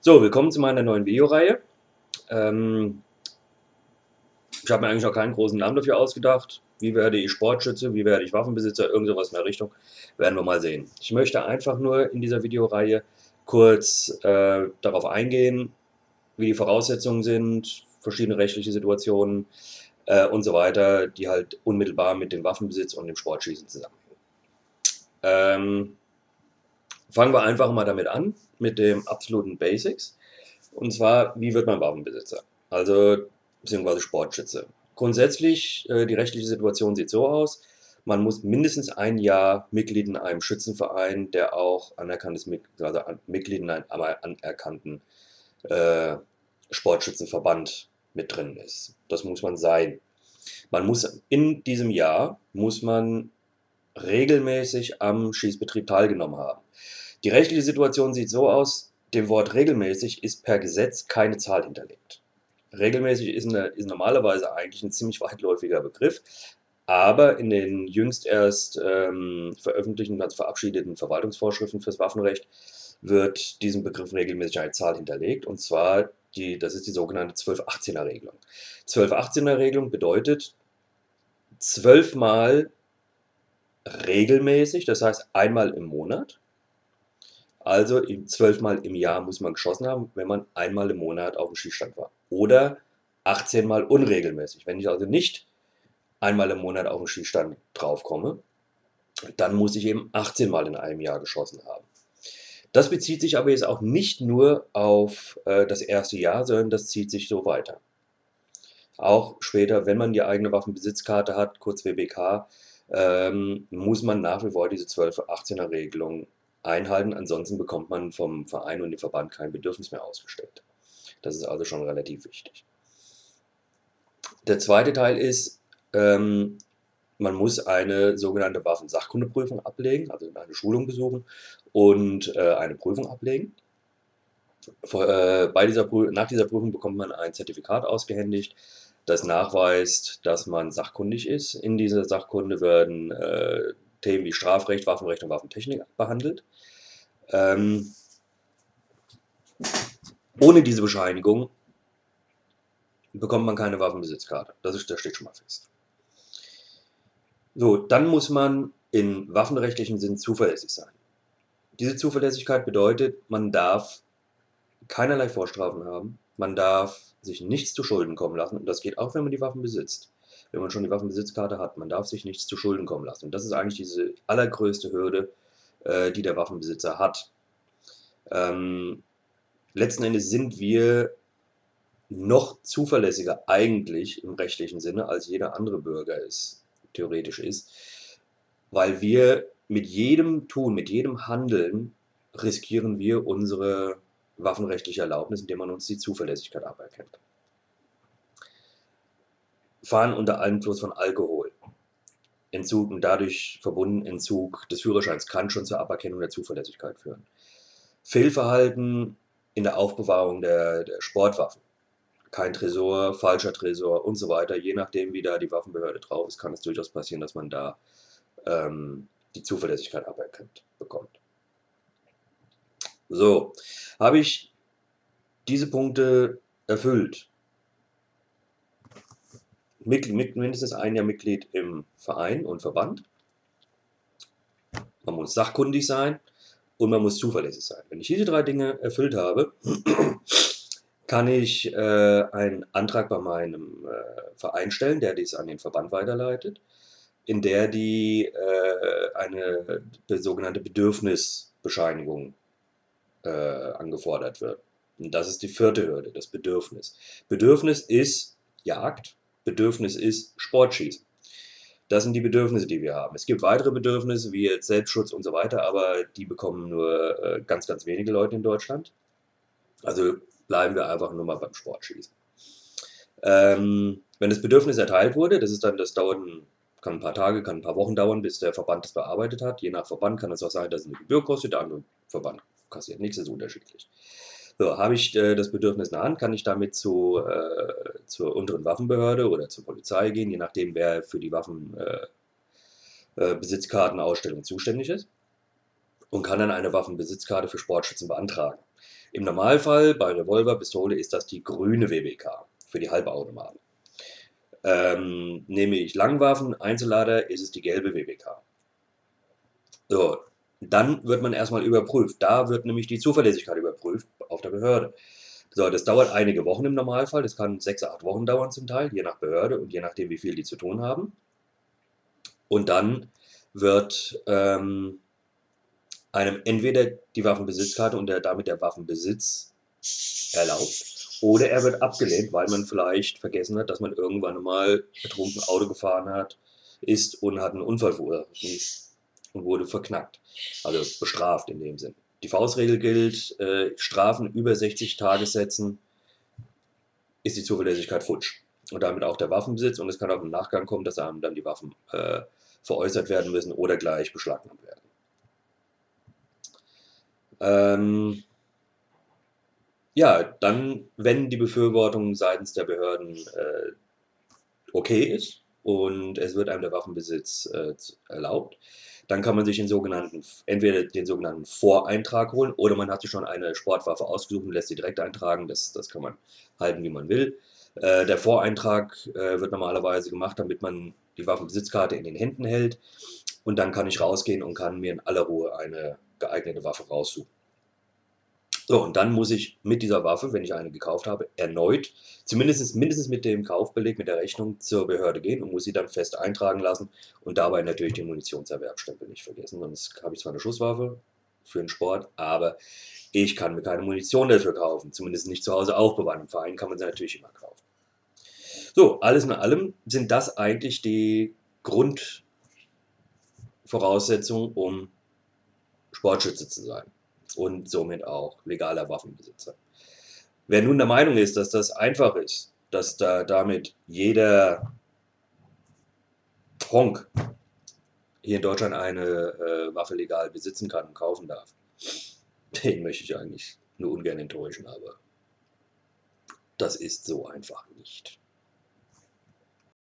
So, willkommen zu meiner neuen Videoreihe. Ähm, Ich habe mir eigentlich noch keinen großen Namen dafür ausgedacht. Wie werde ich Sportschütze? Wie werde ich Waffenbesitzer? Irgend sowas in der Richtung. Werden wir mal sehen. Ich möchte einfach nur in dieser Videoreihe kurz darauf eingehen, wie die Voraussetzungen sind, verschiedene rechtliche Situationen und so weiter, die halt unmittelbar mit dem Waffenbesitz und dem Sportschießen zusammenhängen. Ähm, Fangen wir einfach mal damit an, mit dem absoluten Basics. Und zwar, wie wird man Waffenbesitzer? Also, beziehungsweise Sportschütze. Grundsätzlich, die rechtliche Situation sieht so aus, man muss mindestens ein Jahr Mitglied in einem Schützenverein, der auch anerkanntes Mitglied in einem anerkannten äh, Sportschützenverband mit drin ist. Das muss man sein. Man muss in diesem Jahr muss man regelmäßig am Schießbetrieb teilgenommen haben. Die rechtliche Situation sieht so aus, dem Wort regelmäßig ist per Gesetz keine Zahl hinterlegt. Regelmäßig ist normalerweise eigentlich ein ziemlich weitläufiger Begriff, aber in den jüngst erst veröffentlichten, also verabschiedeten Verwaltungsvorschriften fürs Waffenrecht wird diesem Begriff regelmäßig eine Zahl hinterlegt, und zwar das ist die sogenannte 1218er-Regelung. 1218er-Regelung bedeutet 12-mal regelmäßig, das heißt einmal im Monat. Also 12-mal im Jahr muss man geschossen haben, wenn man einmal im Monat auf dem Schießstand war. Oder 18-mal unregelmäßig. Wenn ich also nicht einmal im Monat auf dem Schießstand draufkomme, dann muss ich eben 18-mal in einem Jahr geschossen haben. Das bezieht sich aber jetzt auch nicht nur auf das erste Jahr, sondern das zieht sich so weiter. Auch später, wenn man die eigene Waffenbesitzkarte hat, kurz WBK, muss man nach wie vor diese 12-18er-Regelung einhalten. Ansonsten bekommt man vom Verein und dem Verband kein Bedürfnis mehr ausgestellt. Das ist also schon relativ wichtig. Der zweite Teil ist, man muss eine sogenannte Waffensachkundeprüfung ablegen, also eine Schulung besuchen und eine Prüfung ablegen. Nach dieser Prüfung bekommt man ein Zertifikat ausgehändigt, das nachweist, dass man sachkundig ist. In dieser Sachkunde werden Themen wie Strafrecht, Waffenrecht und Waffentechnik behandelt. Ähm, Ohne diese Bescheinigung bekommt man keine Waffenbesitzkarte. Das steht schon mal fest. So, dann muss man in waffenrechtlichen Sinn zuverlässig sein. Diese Zuverlässigkeit bedeutet, man darf keinerlei Vorstrafen haben, man darf sich nichts zu Schulden kommen lassen, und das geht auch, wenn man die Waffen besitzt. Wenn man schon die Waffenbesitzkarte hat, man darf sich nichts zu Schulden kommen lassen. Und das ist eigentlich diese allergrößte Hürde, die der Waffenbesitzer hat. Ähm, Letzten Endes sind wir noch zuverlässiger eigentlich im rechtlichen Sinne, als jeder andere Bürger es theoretisch ist, weil wir mit jedem Tun, mit jedem Handeln riskieren wir unsere waffenrechtliche Erlaubnis, indem man uns die Zuverlässigkeit aberkennt. Fahren unter Einfluss von Alkohol, Entzug und dadurch verbunden Entzug des Führerscheins kann schon zur Aberkennung der Zuverlässigkeit führen. Fehlverhalten in der Aufbewahrung der Sportwaffen, kein Tresor, falscher Tresor und so weiter. Je nachdem, wie da die Waffenbehörde drauf ist, kann es durchaus passieren, dass man da die Zuverlässigkeit aberkannt bekommt. So, habe ich diese Punkte erfüllt, mindestens ein Jahr Mitglied im Verein und Verband, man muss sachkundig sein und man muss zuverlässig sein. Wenn ich diese drei Dinge erfüllt habe, kann ich einen Antrag bei meinem Verein stellen, der dies an den Verband weiterleitet, in der eine sogenannte Bedürfnisbescheinigung angefordert wird. Und das ist die vierte Hürde, das Bedürfnis. Bedürfnis ist Jagd, Bedürfnis ist Sportschießen. Das sind die Bedürfnisse, die wir haben. Es gibt weitere Bedürfnisse, wie jetzt Selbstschutz und so weiter, aber die bekommen nur ganz, ganz wenige Leute in Deutschland. Also bleiben wir einfach nur mal beim Sportschießen. Wenn das Bedürfnis erteilt wurde, das kann ein paar Tage, kann ein paar Wochen dauern, bis der Verband das bearbeitet hat. Je nach Verband kann es auch sein, dass es eine Gebühr kostet, der andere Verband kassiert nichts, ist unterschiedlich. So, habe ich das Bedürfnis in der Hand, kann ich damit zur unteren Waffenbehörde oder zur Polizei gehen, je nachdem, wer für die Waffenbesitzkartenausstellung zuständig ist, und kann dann eine Waffenbesitzkarte für Sportschützen beantragen. Im Normalfall bei Revolver, Pistole ist das die grüne WBK für die Halbautomaten. Nehme ich Langwaffen, Einzellader, ist es die gelbe WBK. So, dann wird man erstmal überprüft. Da wird nämlich die Zuverlässigkeit überprüft auf der Behörde. So, das dauert einige Wochen im Normalfall. Das kann 6, 8 Wochen dauern zum Teil, je nach Behörde und je nachdem, wie viel die zu tun haben. Und dann wird einem entweder die Waffenbesitzkarte und damit der Waffenbesitz erlaubt, oder er wird abgelehnt, weil man vielleicht vergessen hat, dass man irgendwann mal betrunken Auto gefahren hat, ist und hat einen Unfall verursacht und wurde verknackt. Also bestraft in dem Sinn. Die Faustregel gilt, Strafen über 60 Tagessätzen ist die Zuverlässigkeit futsch. Und damit auch der Waffenbesitz. Und es kann auch im Nachgang kommen, dass einem dann die Waffen veräußert werden müssen oder gleich beschlagnahmt werden. Ja, dann, wenn die Befürwortung seitens der Behörden okay ist und es wird einem der Waffenbesitz erlaubt, dann kann man sich entweder den sogenannten Voreintrag holen oder man hat sich schon eine Sportwaffe ausgesucht und lässt sie direkt eintragen. Das kann man halten, wie man will. Der Voreintrag wird normalerweise gemacht, damit man die Waffenbesitzkarte in den Händen hält und dann kann ich rausgehen und kann mir in aller Ruhe eine geeignete Waffe raussuchen. So, und dann muss ich mit dieser Waffe, wenn ich eine gekauft habe, erneut, mindestens mit dem Kaufbeleg, mit der Rechnung zur Behörde gehen und muss sie dann fest eintragen lassen und dabei natürlich den Munitionserwerbsstempel nicht vergessen. Sonst habe ich zwar eine Schusswaffe für den Sport, aber ich kann mir keine Munition dafür kaufen, zumindest nicht zu Hause aufbewahren. Im Verein kann man sie natürlich immer kaufen. So, alles in allem sind das eigentlich die Grundvoraussetzungen, um Sportschütze zu sein und somit auch legaler Waffenbesitzer. Wer nun der Meinung ist, dass das einfach ist, dass da damit jeder Honk hier in Deutschland eine Waffe legal besitzen kann und kaufen darf, den möchte ich eigentlich nur ungern enttäuschen, aber das ist so einfach nicht.